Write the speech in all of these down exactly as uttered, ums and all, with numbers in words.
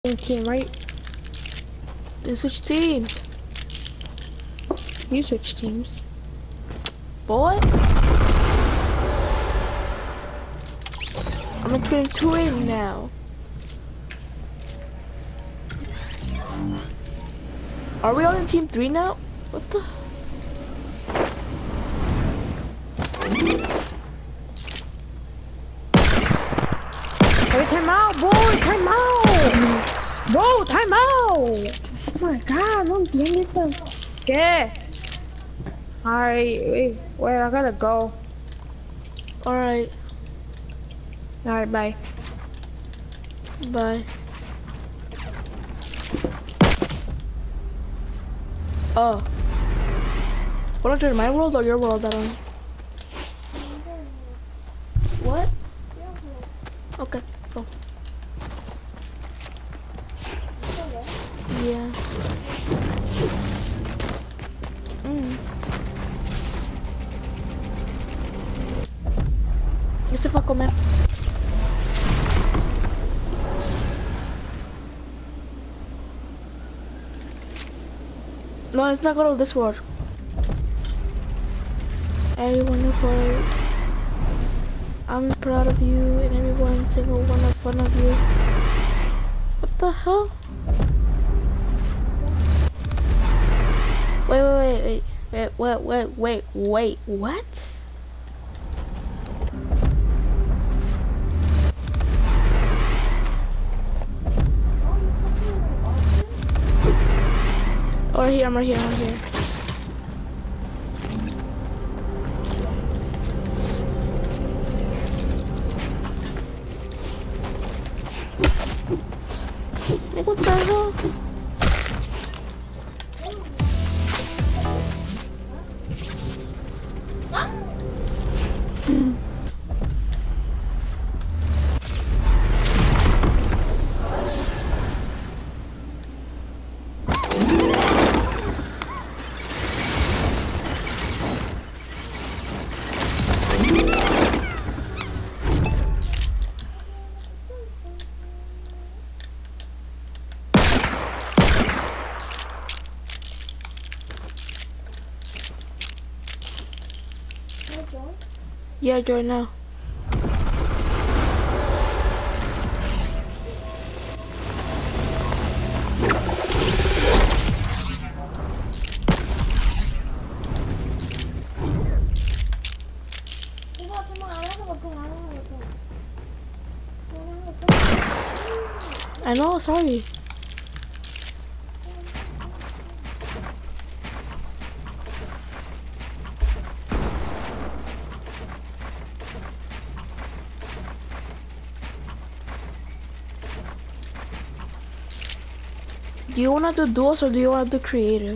Same team, right? They switch teams. You switch teams. Boy. I'm in twenty-two right now. Are we all in team three now? What the? Hey, time out, boy! Time out! Bro, time out! Oh my god, no entiendo. ¿Qué? Alright, wait, wait, I gotta go. Alright. Alright, bye. Bye. Oh. Wanna join my world or your world, Adam? What? Okay, go. Yeah. Mm. ¿Qué se fue a comer? No, let's not go to this world. Everyone for it. I'm proud of you and everyone single one of fun of you. What the hell? Wait, wait, wait, wait, wait, wait, wait, wait, what? Oh, right here, I'm right here, I'm right here. Like, what the hell? Yeah, join now. I know, sorry. Do you want to do duos or do you want to do creative?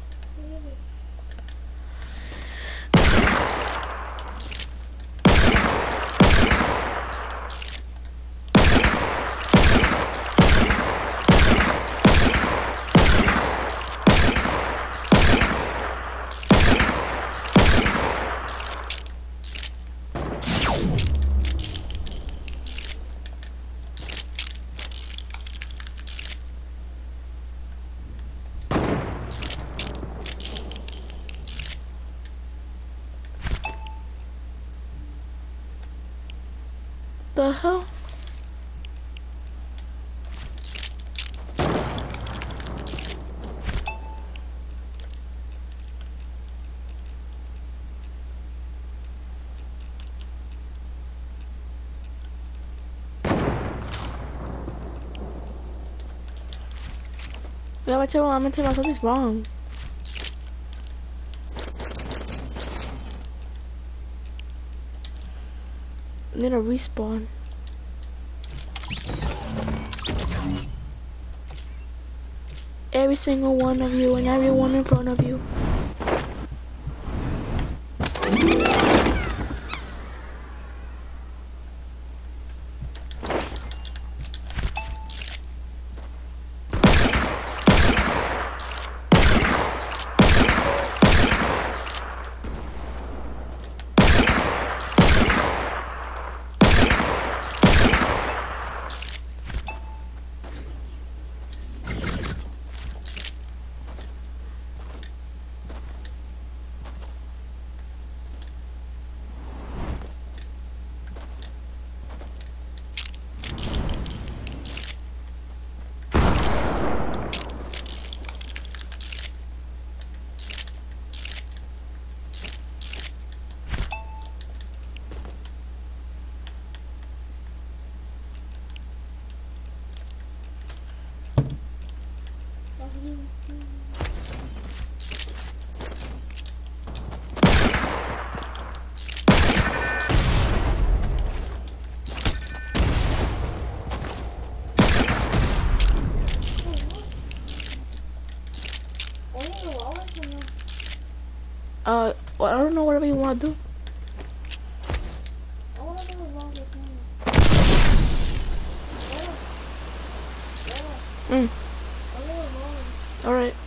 The hell? Yeah, I'm gonna tell I'm gonna tell myself this wrong. I'm gonna respawn. Every single one of you and everyone in front of you. Uh, well, I don't know, whatever you want to do. Mm. Alright.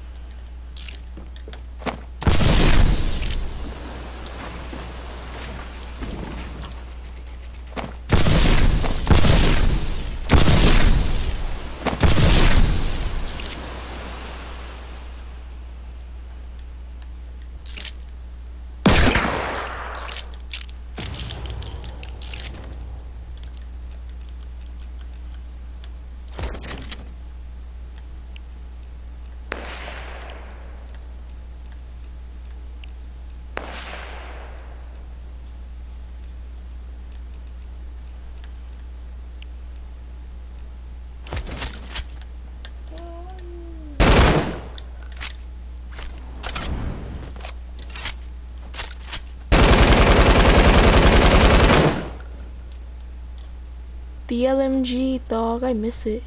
The L M G, dog, I miss it.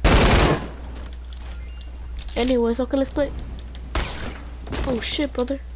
Anyways, okay, let's play. Oh shit, brother.